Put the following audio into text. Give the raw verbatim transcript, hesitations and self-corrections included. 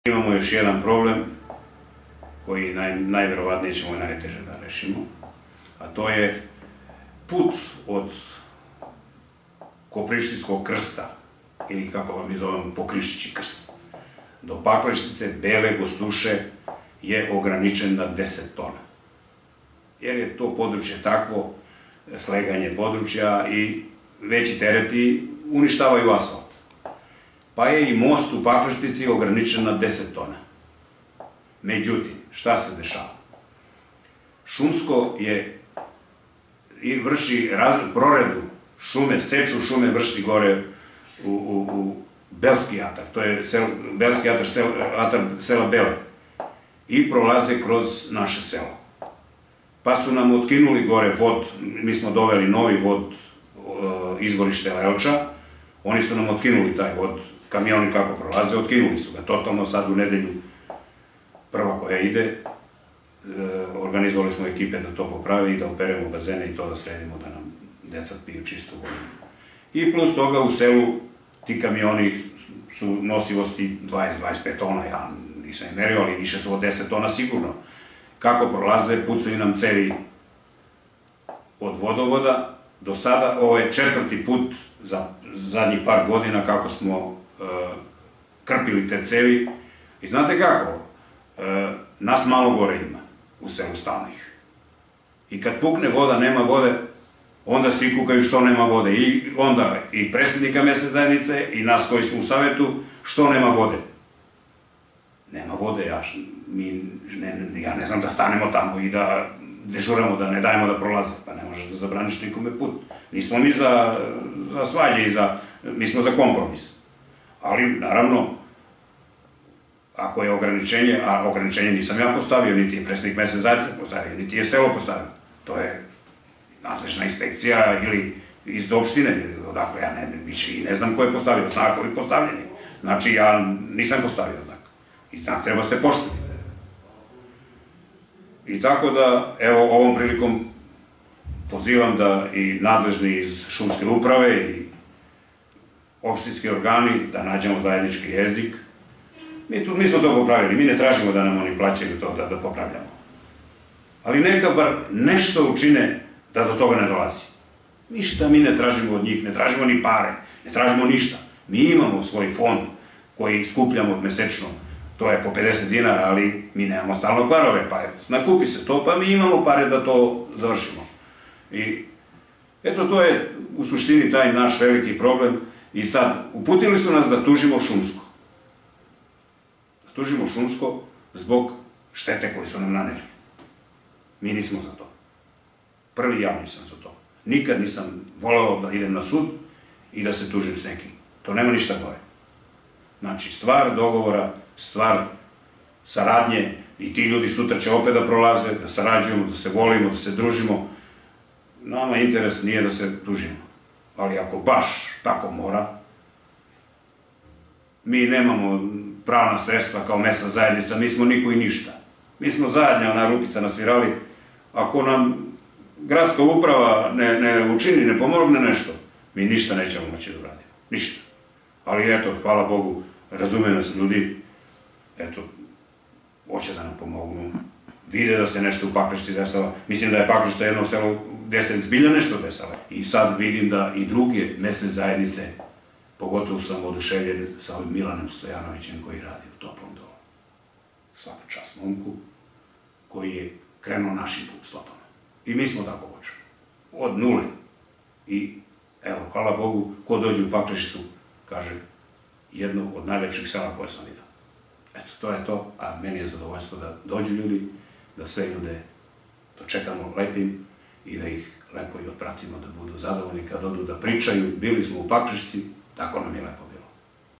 Imamo još jedan problem koji najverovatnije ćemo i najteže da rešimo, a to je put od Koprištinskog krsta, ili kako vam mi zovemo Pokriščići krst, do Paklešnice, Bele Gostuše je ograničen na deset tona. Jer je to područje takvo, sleganje područja i veći tereti uništavaju asfalt. Pa je i most u Paklešnici ograničen na deset tona. Međutim, šta se dešava? Šumsko je i vrši proredu šume, seču šume vrši gore u Belski atar, to je Belski atar sela Bele, i prolaze kroz naše selo. Pa su nam otkinuli gore vod, mi smo doveli novi vod, izvorište Lelča, oni su nam otkinuli taj vod, kamioni kako prolaze, otkinuli su ga totalno. Sad u nedelju prva koja ide, organizovali smo ekipe da to popravi i da operemo bazene i to da sredimo, da nam deca piju čistu vodu. I plus toga u selu ti kamioni su nosivosti dvadeset do dvadeset pet tona, ja nisam je merio, ali više su od deset tona sigurno. Kako prolaze, pucaju nam cevi od vodovoda. Do sada, ovo je četvrti put za zadnjih par godina kako smo krpili te cevi. I znate kako? Nas malo gore ima u selu Stalnih. I kad pukne voda, nema vode, onda svi kukaju što nema vode. I onda i predsjednika mesne zajednice i nas koji smo u savetu, što nema vode. Nema vode, ja ne znam da stanemo tamo i da dežuramo, da ne dajemo da prolaze. Pa ne možeš da zabraniš nikome put. Nismo mi za svađe, mi smo za kompromis. Ali, naravno, ako je ograničenje, a ograničenje nisam ja postavio, niti je predsjednik mesne zajednice postavio, niti je selo postavio. To je nadležna inspekcija ili iz opštine, odakle ja više i ne znam ko je postavio, znakovi postavljeni. Znači, ja nisam postavio znak. I znak treba se poštiti. I tako da, evo, ovom prilikom pozivam da i nadležni iz šumske uprave i opštinski organi da nađemo zajednički jezik. Mi smo to popravili, mi ne tražimo da nam oni plaćaju to da popravljamo. Ali neka bar nešto učine da do toga ne dolazi. Ništa mi ne tražimo od njih, ne tražimo ni pare, ne tražimo ništa. Mi imamo svoj fond koji skupljamo mesečno, to je po pedeset dinara, ali mi nemamo stalno kvarove, pa nakupi se to, pa mi imamo pare da to završimo. I eto, to je u suštini taj naš veliki problem. I sad, uputili su nas da tužimo Šumsko. Da tužimo Šumsko zbog štete koje su nam naneli. Mi nismo za to. Prvi ja nisam za to. Nikad nisam voleo da idem na sud i da se tužim s nekim. To nema ništa gore. Znači, stvar dogovora, stvar saradnje i ti ljudi sutra će opet da prolaze, da sarađujemo, da se volimo, da se družimo. Nama interes nije da se tužimo. Ali ako baš tako mora, mi nemamo pravna sredstva kao mesna zajednica, mi smo niko i ništa. Mi smo zajedno, ona rupica nasvirali, ako nam gradska uprava ne učini, ne pomogne nešto, mi ništa nećemo moći da uradimo. Ništa. Ali eto, hvala Bogu, razumeju nas ljudi, eto, hoće da nam pomognu, vide da se nešto u Paklešnici desava. Mislim da je Paklešnica jedno selo gde se zbilja nešto desava. I sad vidim da i druge mesne zajednice, pogotovo sam oduševljen sa ovim Milanom Stojanovićem koji radi u Toplom Dolu. Svaka čast momku koji je krenuo našim stopama. I mi smo tako počeli. Od nule. I evo, hvala Bogu, ko dođe u Paklešnicu, kaže, jedno od najlepših sela koje sam vidio. Eto, to je to, a meni je zadovoljstvo da dođu ljudi, da sve ljude dočekamo lepim i da ih lepo i otpratimo, da budu zadovoljni kad odu da pričaju, bili smo u Paklešnici, tako nam je lepo.